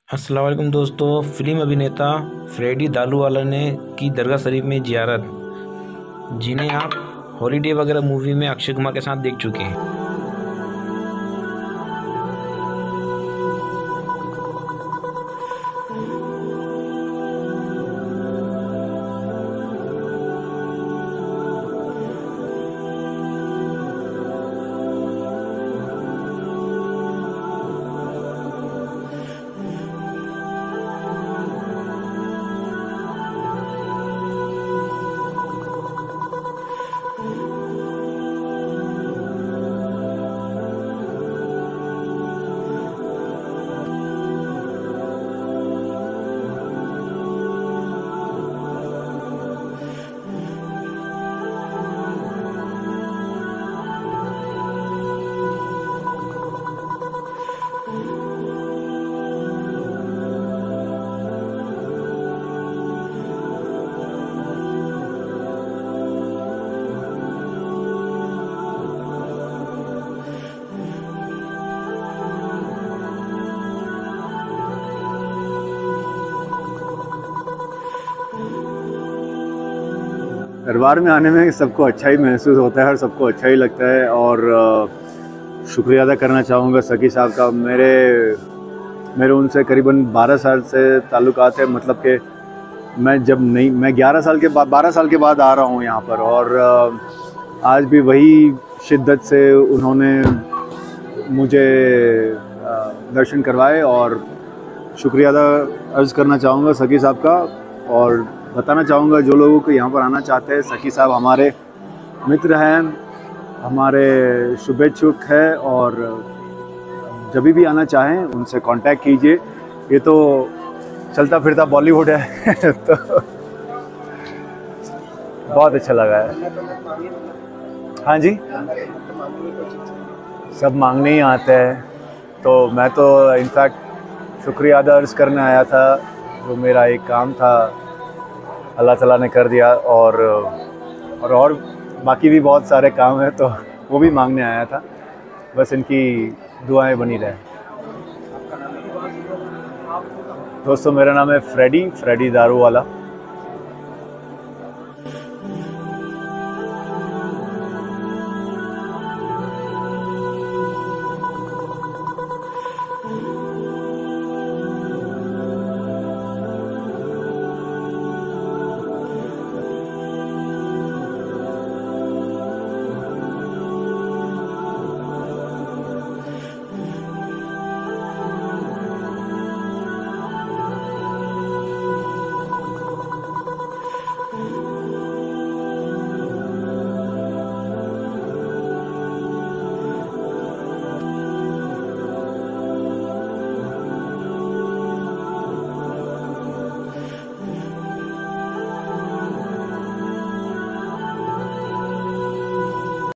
अस्सलाम वालेकुम दोस्तों। फिल्म अभिनेता फ्रेडी दालूवाला ने की दरगाह शरीफ में जियारत, जिन्हें आप हॉलीडे वगैरह मूवी में अक्षय कुमार के साथ देख चुके हैं। दरबार में आने में सबको अच्छा ही महसूस होता है और सबको अच्छा ही लगता है। और शुक्रिया अदा करना चाहूँगा सकी साहब का। मेरे उनसे करीबन 12 साल से ताल्लुकात है। मतलब कि मैं 12 साल के बाद आ रहा हूँ यहाँ पर, और आज भी वही शिद्दत से उन्होंने मुझे दर्शन करवाए। और शुक्रिया अदा अर्ज़ करना चाहूँगा सकी साहब का, और बताना चाहूँगा जो लोगों को यहाँ पर आना चाहते हैं, सकी साहब हमारे मित्र हैं, हमारे शुभेच्छुक हैं, और जब भी आना चाहें उनसे कांटेक्ट कीजिए। ये तो चलता फिरता बॉलीवुड है तो बहुत अच्छा लगा है। हाँ जी, सब मांगने ही आते हैं, तो मैं तो इनफैक्ट शुक्रिया अदा अर्ज़ करने आया था। जो मेरा एक काम था अल्लाह ताला ने कर दिया, और बाकी भी बहुत सारे काम हैं, तो वो भी मांगने आया था। बस इनकी दुआएं बनी रहे। दोस्तों, मेरा नाम है फ्रेडी दारूवाला।